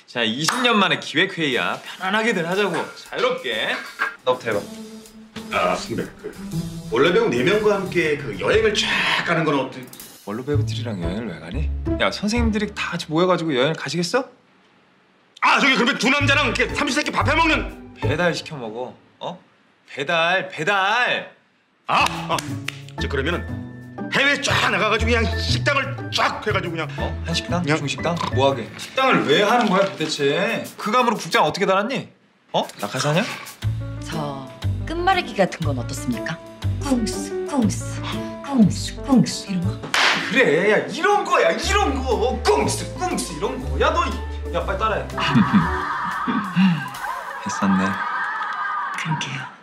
자, 20년 만에 기획회의야. 편안하게들 하자고. 자유롭게. 너부터 해봐. 아, 선배. 원래 배우 4명과 함께 그 여행을 쫙 가는 건 어때? 원로 배우들이랑 여행을 왜 가니? 야, 선생님들이 다 같이 모여가지고 여행을 가시겠어? 아, 저기 그러면 두 남자랑 이렇게 삼시세끼 밥 해먹는. 배달 시켜 먹어. 어? 배달. 저 그러면은 해외 쫙 나가가지고 그냥 식당을 쫙 해가지고 그냥. 한식당? 그냥- 중식당? 뭐하게? 식당을 왜 하는 거야 도대체? 그 감으로 국장 어떻게 달았니? 낙하사냐? 저 끝말잇기 같은 건 어떻습니까? 쿵스 쿵스 쿵스 쿵스 이런 거. 그래, 야 이런 거야, 이런 거. 꿍스 이런 거. 야 너, 야 빨리 따라해. 했었네. 그러게요.